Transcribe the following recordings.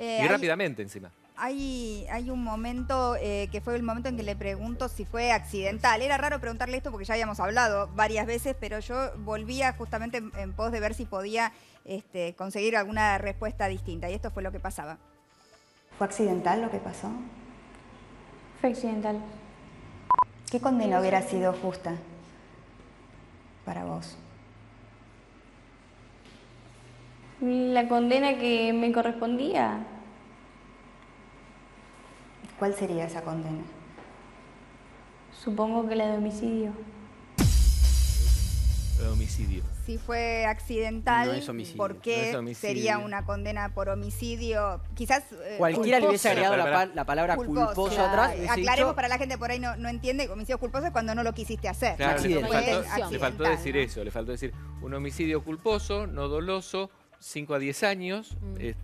Y rápidamente encima. Hay un momento que fue el momento en que le pregunto si fue accidental. Era raro preguntarle esto porque ya habíamos hablado varias veces, pero yo volvía justamente en pos de ver si podía conseguir alguna respuesta distinta. Y esto fue lo que pasaba. ¿Fue accidental lo que pasó? Fue accidental. ¿Qué condena hubiera sido justa para vos? La condena que me correspondía. ¿Cuál sería esa condena? Supongo que la de homicidio. De homicidio. Si fue accidental, No es homicidio. ¿por qué No es homicidio. sería una condena por homicidio? Quizás Cualquiera le hubiese culposo. agregado la palabra culposo atrás. hubiese Aclaremos dicho, para la gente por ahí no entiende, homicidio culposo es cuando no lo quisiste hacer. Claro, Accidente. le faltó decir ¿no? eso, le faltó decir un homicidio culposo, no doloso, 5 a 10 años,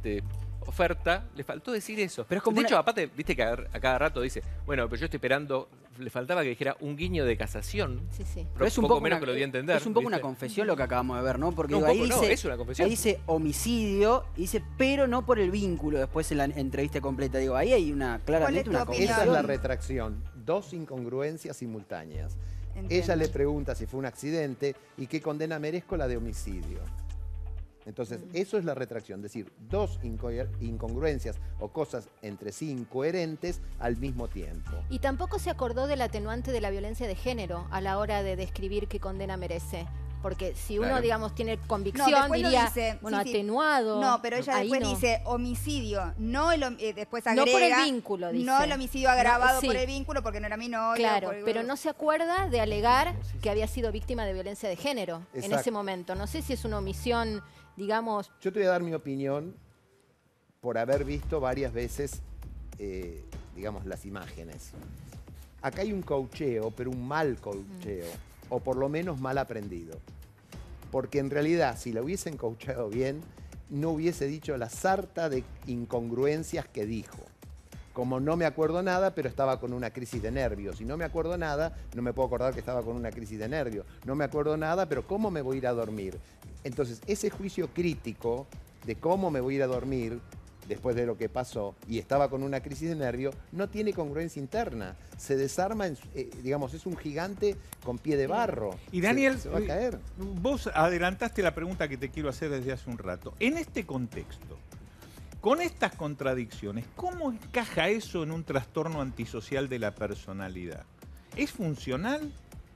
oferta, le faltó decir eso. Pero es como de una- hecho, aparte, viste que a cada rato dice, bueno, pero yo estoy esperando, le faltaba que dijera un guiño de casación. Sí, sí. Pero es un poco poco menos una, que lo di a entender. es un poco una ¿viste? confesión lo que acabamos de ver, ¿no? Porque No, digo, un poco no, dice, es una confesión. ahí dice homicidio, y dice, pero no por el vínculo después en la entrevista completa. Digo, ahí hay claramente tu una opinión? Esa confesión. es la retracción. Dos incongruencias simultáneas. Entiendo. Ella le pregunta si fue un accidente y qué condena merezco, la de homicidio. Entonces, eso es la retracción, decir, dos incongruencias o cosas entre sí incoherentes al mismo tiempo. Y tampoco se acordó del atenuante de la violencia de género a la hora de describir qué condena merece. Porque si uno, Claro. digamos, tiene No, convicción, después lo diría, dice, bueno, sí. atenuado. No, pero ella ahí después no. dice homicidio, no después No agrega... por el vínculo, dice. No el homicidio agravado No, sí. por el vínculo porque no era mi novio. Claro, pero no se acuerda de alegar que había sido víctima de violencia de género en Exacto. ese momento. No sé si es una omisión, digamos... Yo te voy a dar mi opinión por haber visto varias veces, digamos, las imágenes. Acá hay un coacheo, pero un mal coacheo, o por lo menos mal aprendido. Porque en realidad, si la hubiesen coacheado bien, no hubiese dicho la sarta de incongruencias que dijo. Como no me acuerdo nada, pero estaba con una crisis de nervios. Y no me acuerdo nada, no me puedo acordar que estaba con una crisis de nervios. No me acuerdo nada, pero ¿cómo me voy a ir a dormir? Entonces, ese juicio crítico de cómo me voy a ir a dormir después de lo que pasó y estaba con una crisis de nervio, no tiene congruencia interna. Se desarma, digamos, es un gigante con pie de barro. Y Daniel, se va a caer. vos adelantaste la pregunta que te quiero hacer desde hace un rato. En este contexto, con estas contradicciones, ¿cómo encaja eso en un trastorno antisocial de la personalidad? ¿Es funcional?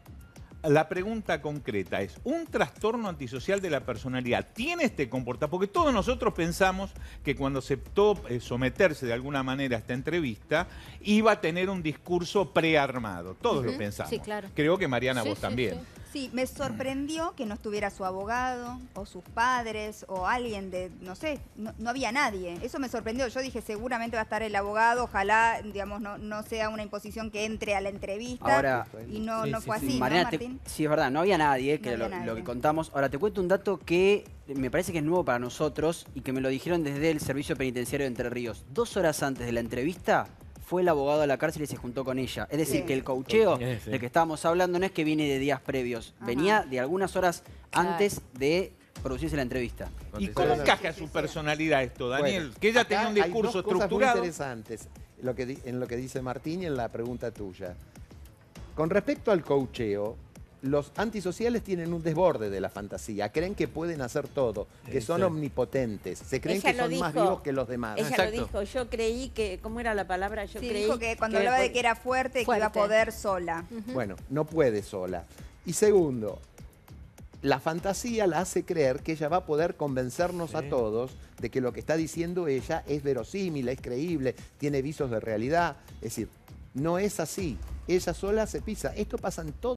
La pregunta concreta es, ¿un trastorno antisocial de la personalidad tiene este comportamiento? Porque todos nosotros pensamos que cuando aceptó someterse de alguna manera a esta entrevista, iba a tener un discurso prearmado. Todos lo pensamos. Sí, claro. Creo que Mariana, Sí, vos sí, también. sí. Sí, me sorprendió que no estuviera su abogado o sus padres o alguien de, no sé, no había nadie. Eso me sorprendió. Yo dije, seguramente va a estar el abogado, ojalá, digamos, no sea una imposición que entre a la entrevista. Ahora, y no sí, fue sí, así, Mariana, ¿no, Martín? sí, es verdad, no había nadie, que No era había lo nadie. que contamos. Ahora, te cuento un dato que me parece que es nuevo para nosotros y que me lo dijeron desde el Servicio Penitenciario de Entre Ríos. 2 horas antes de la entrevista, fue el abogado a la cárcel y se juntó con ella. Es decir, Sí. que el coacheo Sí. del que estábamos hablando no es que viene de días previos, Ajá. venía de algunas horas Claro. antes de producirse la entrevista. ¿Y cómo encaja su personalidad esto, Daniel? Bueno, que ella acá tenía un hay discurso dos cosas muy estructurado. interesantes en lo que dice Martín y en la pregunta tuya. Con respecto al coacheo, los antisociales tienen un desborde de la fantasía, creen que pueden hacer todo, que son Sí. omnipotentes, se creen Ella que lo son más dijo. vivos que los demás. Ella Exacto. lo dijo, yo creí que, ¿cómo era la palabra? Yo Sí, creí dijo que cuando hablaba de que era fuerte, que iba a Fuerte. poder sola. Bueno, no puede sola. Y segundo, la fantasía la hace creer que ella va a poder convencernos a todos de que lo que está diciendo ella es verosímil, es creíble, tiene visos de realidad. Es decir, no es así. Ella sola se pisa. Esto pasa en todo.